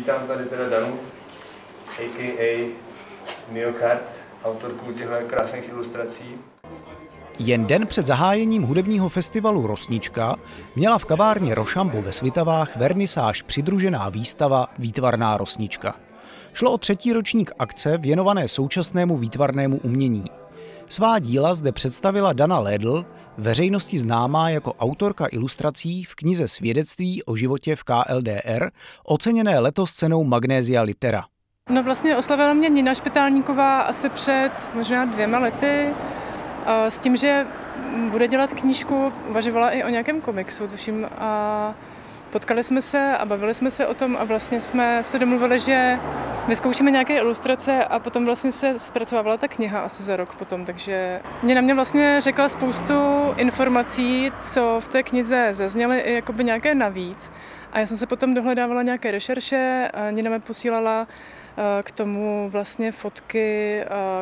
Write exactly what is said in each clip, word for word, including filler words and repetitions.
Vítám tady teda Danu, a k a. Myokard, autorku těchto krásných ilustrací. Jen den před zahájením hudebního festivalu Rosnička měla v kavárně Rošambo ve Svitavách vernisáž přidružená výstava Výtvarná rosnička. Šlo o třetí ročník akce věnované současnému výtvarnému umění. Svá díla zde představila Dana Lédl, veřejnosti známá jako autorka ilustrací v knize Svědectví o životě v K L D R, oceněné letos cenou Magnesia Litera. No vlastně oslavila mě Nina Špitálníková asi před možná dvěma lety s tím, že bude dělat knížku, uvažovala i o nějakém komiksu, tuším, a potkali jsme se a bavili jsme se o tom a vlastně jsme se domluvili, že vyzkoušíme nějaké ilustrace a potom vlastně se zpracovávala ta kniha asi za rok potom, takže Nina mě vlastně řekla spoustu informací, co v té knize zazněly i jakoby nějaké navíc a já jsem se potom dohledávala nějaké rešerše a Nina mi posílala k tomu vlastně fotky,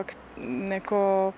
jako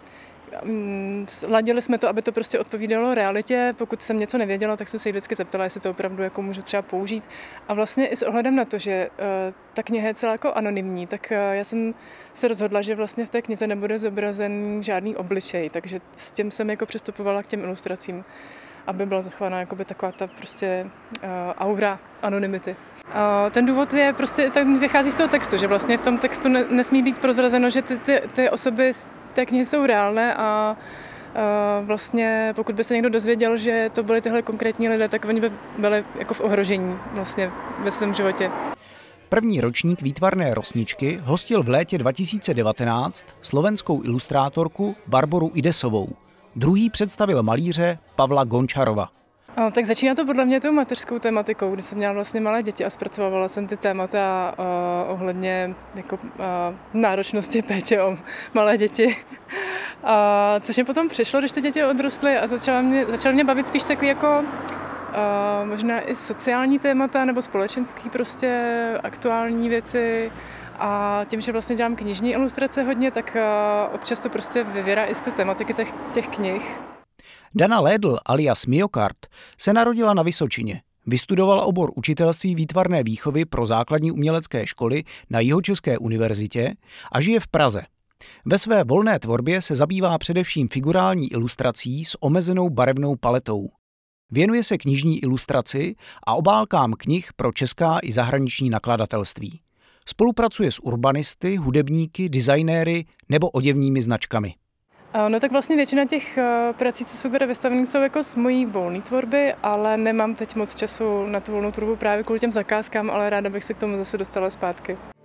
ladili jsme to, aby to prostě odpovídalo realitě. Pokud jsem něco nevěděla, tak jsem se jí vždycky zeptala, jestli to opravdu jako můžu třeba použít. A vlastně i s ohledem na to, že uh, ta kniha je celá jako anonymní, tak uh, já jsem se rozhodla, že vlastně v té knize nebude zobrazen žádný obličej, takže s tím jsem jako přistupovala k těm ilustracím, aby byla zachována jakoby taková ta prostě uh, aura anonymity. Uh, ten důvod je prostě, tak vychází z toho textu, že vlastně v tom textu ne, nesmí být prozrazeno, že ty, ty, ty osoby té knihy jsou reálné a uh, vlastně pokud by se někdo dozvěděl, že to byly tyhle konkrétní lidé, tak oni by byli jako v ohrožení vlastně ve svém životě. První ročník Výtvarné rosničky hostil v létě dva tisíce devatenáct slovenskou ilustrátorku Barboru Idesovou. Druhý představil malíře Pavla Gončarova. No, tak začíná to podle mě tou mateřskou tematikou, kdy jsem měla vlastně malé děti a zpracovávala jsem ty témata uh, ohledně jako, uh, náročnosti péče o malé děti. Uh, což mě potom přišlo, když ty děti odrostly a začala mě, začala mě bavit spíš takový jako uh, možná i sociální témata nebo společenský prostě aktuální věci. A tím, že vlastně dělám knižní ilustrace hodně, tak uh, občas to prostě vyvěrá i z té tematiky těch, těch knih. Dana Lédl alias Myokard se narodila na Vysočině. Vystudovala obor učitelství výtvarné výchovy pro základní umělecké školy na Jihočeské univerzitě a žije v Praze. Ve své volné tvorbě se zabývá především figurální ilustrací s omezenou barevnou paletou. Věnuje se knižní ilustraci a obálkám knih pro česká i zahraniční nakladatelství. Spolupracuje s urbanisty, hudebníky, designéry nebo oděvními značkami. No tak vlastně většina těch prací, co jsou teda vystavené, jsou jako z mojí volné tvorby, ale nemám teď moc času na tu volnou tvorbu právě kvůli těm zakázkám, ale ráda bych se k tomu zase dostala zpátky.